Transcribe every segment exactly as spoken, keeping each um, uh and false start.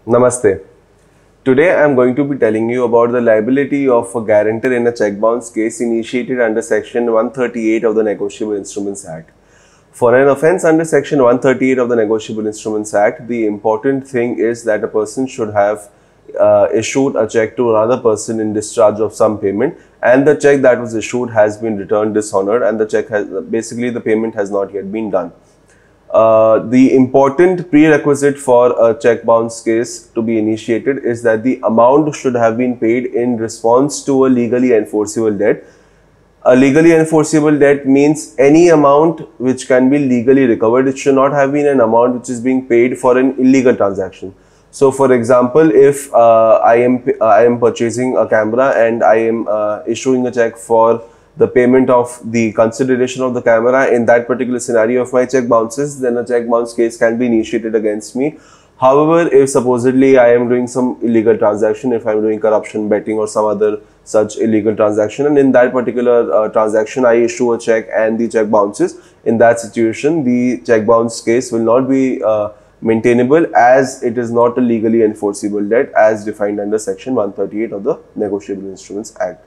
Namaste. Today I am going to be telling you about the liability of a guarantor in a check bounce case initiated under Section one thirty-eight of the Negotiable Instruments Act. For an offence under Section one thirty-eight of the Negotiable Instruments Act, the important thing is that a person should have uh, issued a check to another person in discharge of some payment, and the check that was issued has been returned dishonored, and the check has basically the payment has not yet been done. Uh, the important prerequisite for a check bounce case to be initiated is that the amount should have been paid in response to a legally enforceable debt. A legally enforceable debt means any amount which can be legally recovered. It should not have been an amount which is being paid for an illegal transaction. So, for example, if uh, I am uh, I am purchasing a camera and I am uh, issuing a check for the payment of the consideration of the camera, in that particular scenario, if my check bounces, then a check bounce case can be initiated against me. However, if supposedly I am doing some illegal transaction, if I am doing corruption, betting or some other such illegal transaction, and in that particular uh, transaction I issue a check and the check bounces, in that situation the check bounce case will not be uh, maintainable, as it is not a legally enforceable debt as defined under Section one thirty-eight of the Negotiable Instruments Act.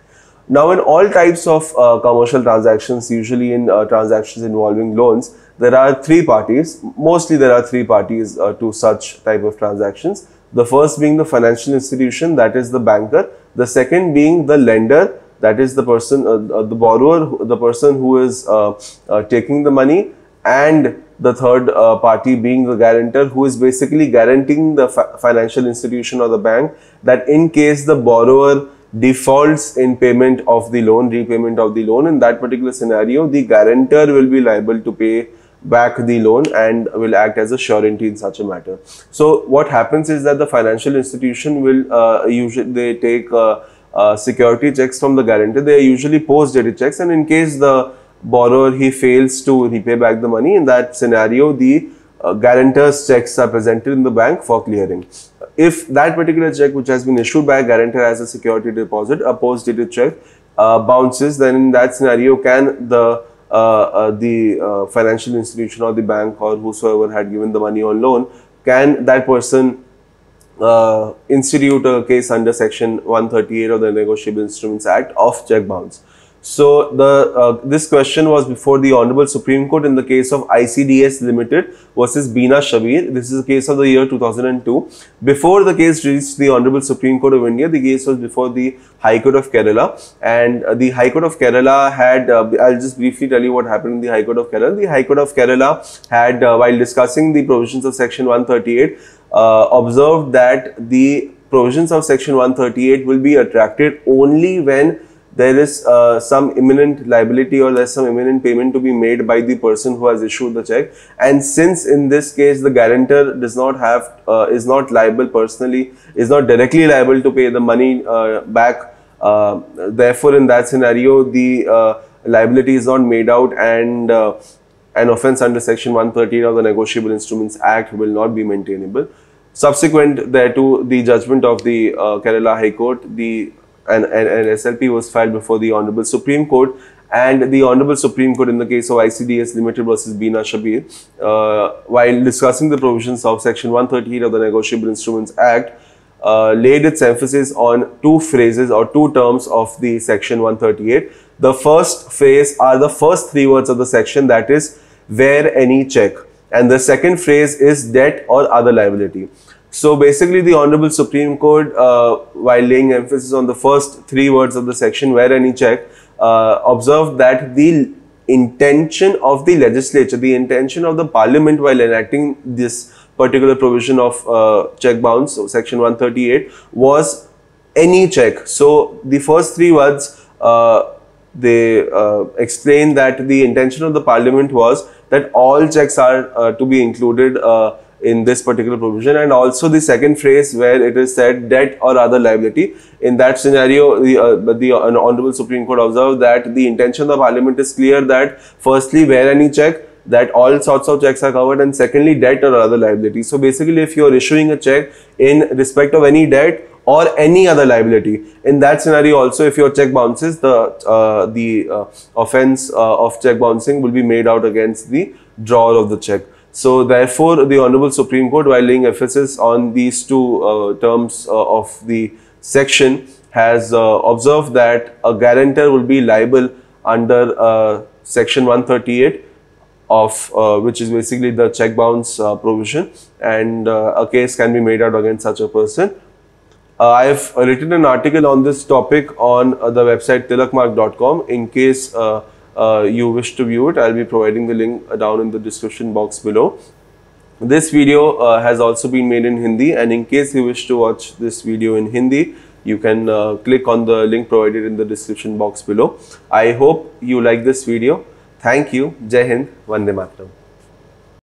Now, in all types of uh, commercial transactions, usually in uh, transactions involving loans, there are three parties. Mostly there are three parties uh, to such type of transactions. The first being the financial institution, that is the banker. The second being the lender, that is the person, uh, uh, the borrower, the person who is uh, uh, taking the money. And the third uh, party being the guarantor, who is basically guaranteeing the fi financial institution or the bank that in case the borrower defaults in payment of the loan, repayment of the loan, in that particular scenario, the guarantor will be liable to pay back the loan and will act as a surety in such a matter. So what happens is that the financial institution will uh, usually they take uh, uh, security checks from the guarantor. They are usually post-dated checks, and in case the borrower he fails to repay back the money, in that scenario the uh, guarantor's checks are presented in the bank for clearing. If that particular check which has been issued by a guarantor as a security deposit, a post-dated check uh, bounces, then in that scenario can the uh, uh, the uh, financial institution or the bank or whosoever had given the money on loan, can that person uh, institute a case under Section one thirty-eight of the Negotiable Instruments Act of check bounce. So the uh, this question was before the Honorable Supreme Court in the case of I C D S Limited versus Bina Shabir. This is a case of the year two thousand two. Before the case reached the Honorable Supreme Court of India, the case was before the High Court of Kerala, and uh, the High Court of Kerala had, uh, I'll just briefly tell you what happened in the High Court of Kerala. The High Court of Kerala had, uh, while discussing the provisions of Section one thirty-eight, uh, observed that the provisions of Section one thirty-eight will be attracted only when there is uh, some imminent liability or there is some imminent payment to be made by the person who has issued the check. And since in this case the guarantor does not have, uh, is not liable personally, is not directly liable to pay the money uh, back, uh, therefore in that scenario the uh, liability is not made out, and uh, an offence under Section one thirty-eight of the Negotiable Instruments Act will not be maintainable. Subsequent thereto, the judgment of the uh, Kerala High Court, the And, and, and S L P was filed before the Honorable Supreme Court, and the Honorable Supreme Court in the case of I C D S Limited versus Bina Shabir, uh, while discussing the provisions of Section one thirty-eight of the Negotiable Instruments Act, uh, laid its emphasis on two phrases or two terms of the Section one thirty-eight. The first phrase are the first three words of the section, that is, where any check, and the second phrase is debt or other liability. So basically the Honorable Supreme Court, uh, while laying emphasis on the first three words of the section, where any check, uh, observed that the intention of the legislature, the intention of the parliament while enacting this particular provision of uh, check bounce, so Section one thirty-eight, was any check. So the first three words, uh, they uh, explain that the intention of the parliament was that all checks are uh, to be included uh, in this particular provision, and also the second phrase where it is said debt or other liability. In that scenario, the, uh, the uh, Honorable Supreme Court observed that the intention of the parliament is clear, that firstly where any check, that all sorts of checks are covered, and secondly debt or other liability. So basically if you are issuing a check in respect of any debt or any other liability, in that scenario also if your check bounces, the uh, the uh, offence uh, of check bouncing will be made out against the drawer of the check. So therefore, the Honorable Supreme Court, while laying emphasis on these two uh, terms uh, of the section, has uh, observed that a guarantor will be liable under uh, section one thirty-eight of uh, which is basically the check bounce uh, provision, and uh, a case can be made out against such a person. Uh, I have written an article on this topic on uh, the website tilakmark dot com. In case uh, uh, you wish to view it, I'll be providing the link uh, down in the description box below. This video uh, has also been made in Hindi, and in case you wish to watch this video in Hindi, you can uh, click on the link provided in the description box below. I hope you like this video. Thank you. Jai Hind. Vande Mataram.